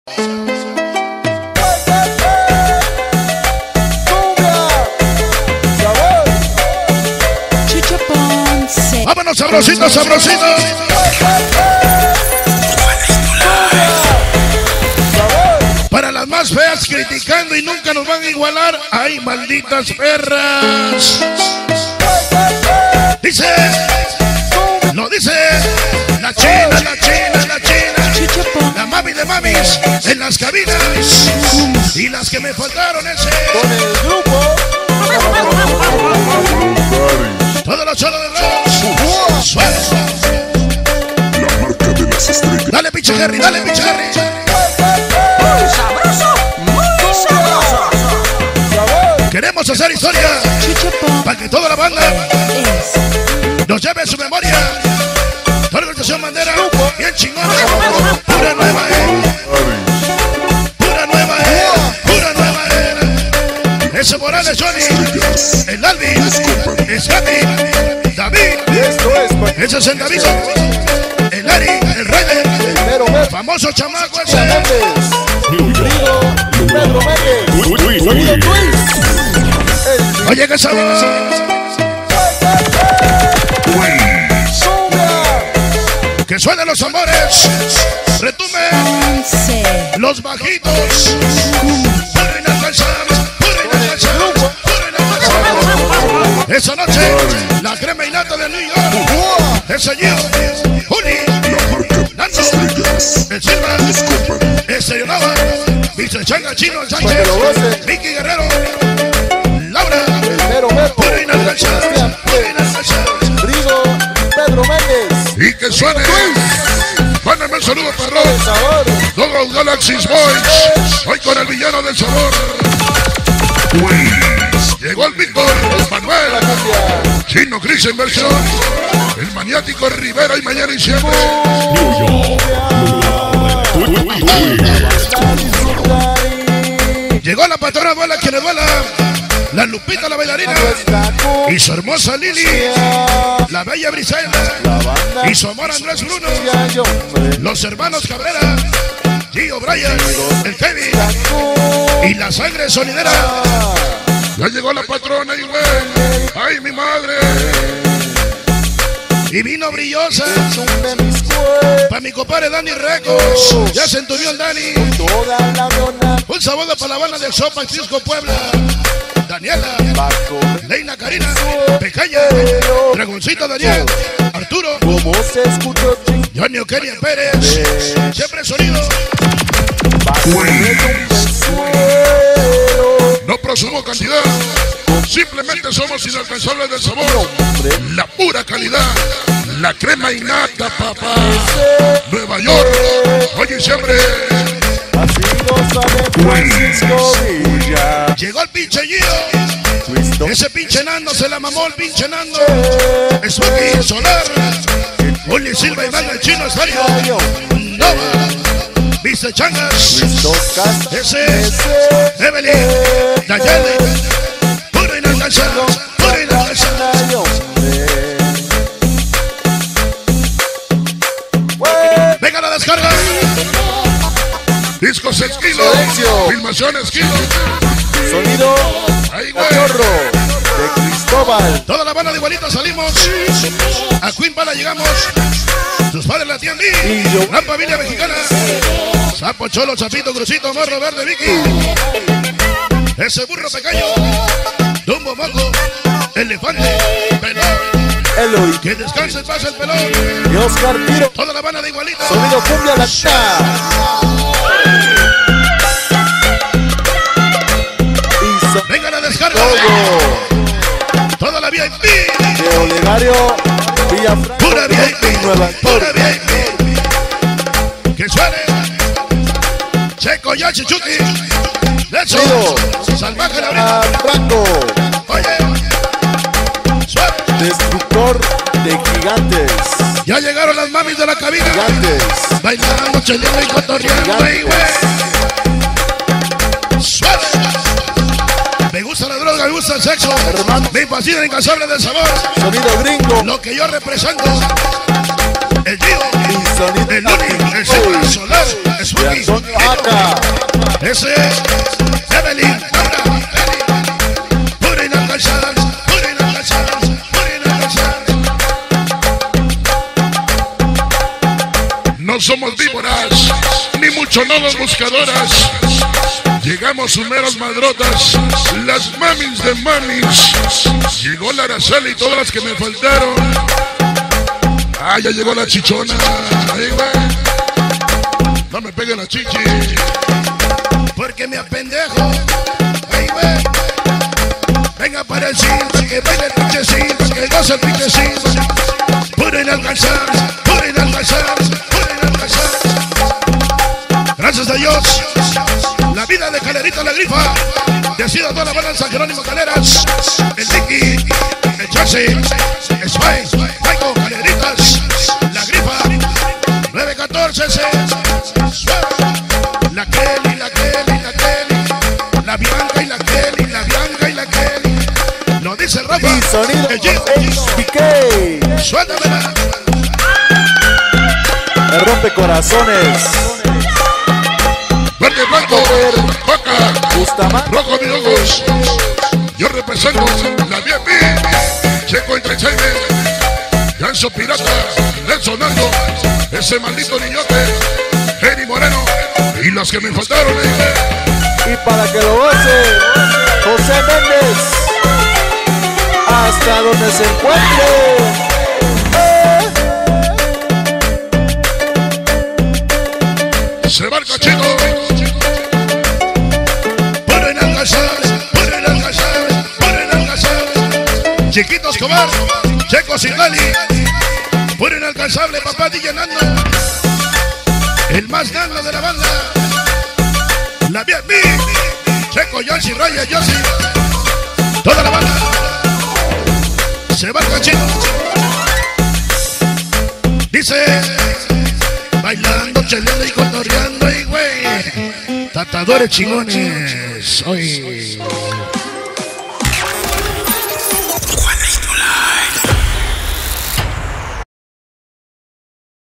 Vámonos, sabrosito, sabrosito. Para las más feas criticando y nunca nos van a igualar. ¡Ay, malditas perras! Dice, no dice, la china, la china, la china, la mami de mamis en las cabinas y las que me faltaron ese. Con el grupo. Todos los cholos de brazos. Suave. La marca de las estrellas. Dale, pinche Harry, dale, pinche Harry. Muy sabroso, muy sabroso. Queremos hacer historia para que toda la banda nos lleve su memoria. La organización bandera, bien chingona. Pura nueva pura nueva pura nueva era. Ese Morales, Johnny, el Alvin, Scotty, David. Ese es el David, el Ari, el Raider, el famoso chamaco ese. Pedro Méndez. Oye, que sabes. Que suenen los tambores, retumben los bajitos. Pura inalcanzable, pura inalcanzable, pura inalcanzable. Esa noche, la crema y nata de New York. Ese Gio, Juli, Nando, el Silva, ese Yonava, Mr. Changa, Chino, Sánchez, Vicky Guerrero, Laura, pura inalcanzable, pura inalcanzable. Rigo, Pedro Méndez. Y que suene. Mándame un saludo, perro. Todos Galaxy's Boys. Hoy con el villano del sabor. Llegó el Víctor, Manuel, Chino Cris en versión. El maniático Rivera y mañana y siempre. Llegó la patrona abuela que le duela. La Lupita, la bailarina, y su hermosa Lili, la bella Briselda, y su amor Andrés Bruno, los hermanos Cabrera, Gio Brian, el Kevin, y la sangre sonidera. Ya llegó la patrona y güey, ay mi madre. Y vino brillosa para mi compadre Dani Recos. Ya se entumió el Dani. Un saludo para la banda del Sopa Cisco Puebla. Daniela, Leina Karina, Pecaña, Dragoncito Daniel, Arturo, Johnny Oqueria Pérez. Siempre sonido. No presumo cantidad, simplemente somos inalcanzables del sabor. La pura calidad, la crema innata, papá. Nueva York, oye siempre. Llegó el pinche Gio. Ese pinche Nando se la mamó el pinche Nando. Smokey Solar, Oli Silva y Banda el Chino Estadio, Nova, Viste Changas, ese Evelyn, Nayeli, puro inalcanzable, puro inalcanzable. Venga la descarga. Discos Esquilo, Filmación Esquilo, Sonido Cachorro de Cristóbal. Toda la banda de igualita salimos. A Queen Pala llegamos. Sus padres la tienen bien. La familia mexicana. Sapo, Cholo, Chapito, Crucito, Morro Verde, Vicky. Ese burro pequeño. Dumbo, Moco, Elefante, Pelón. Eloy. Que descanse, pasa el pelón. Y Oscar Piro. Toda la banda de igualita. Sonido Cumbia Latina. Venga la descarga. Toda la VIP. De Olegario Villafranca. Pura VIP. Nueva Pura VIP. Que suene. Checo, Yachi, Chuti. Lecho. Salvaje la brita. Franco. Oye. Suave. Destructor de gigantes. Ya llegaron las mamis de la cabina. Gigantes. Bailando, cheleando y cotorreando, güey, güey. Suave. Me gusta la droga, me gusta el sexo. Hermano. Me fascina el incansable del sabor. Sonido gringo. Lo que yo represento. el Gio, Y sonido el Luni, el Silva Solar, de Smokey, Antonio Aca. ese es Evelyn, Laura, pura inalcanzable, pura inalcanzable, pura inalcanzable. No somos víboras, ni mucho menos buscadoras. Llegamos sumeros madrotas, las mamis de mamis. Llegó la Araceli y todas las que me faltaron. Ah, ya llegó la chichona. Ahí, güey. No me peguen la chichi, porque me apendejo. Ahí, güey. Venga para el cinto, que baile el pinchecito, que goza el pinchecito. Pura inalcanzable, pura inalcanzable, pura inalcanzable. Gracias a Dios. La vida de Calerita la Grifa. Decida toda la banda de San Jerónimo Caleras. El Dicky, el Chelsea, el Spice, Michael, Caleritas, la Grifa. 914 la Kelly, la Kelly, la Kelly. La Bianca y la Kelly, la Bianca y la Kelly. Lo dice Rafa. Y sonido El Jeep. HBK. Suéltamela. Me rompe corazones. Verde, blanco, Boca, Bustamante. rojo, mis ojos. Yo represento la VIP. Checo Entertainment, Ganso Pirata, Nelson Aldo, ese maldito niñote, Jenny Moreno y los que me faltaron. Y para que lo goce, José Méndez. Hasta donde se encuentre. Se va el cachito. Pura inalcanzable, pura inalcanzable, pura inalcanzable. Chiquito Escobar, Checo Singali. Pura inalcanzable, papá DJ Nando. El más grande de la banda. La VIP. Checo, Yancy, Raya, Yossi. Toda la banda. Se va el cachito. Dice, bailando, cheleando y cotorreando, y güey. Tatadores chingones. Hoy.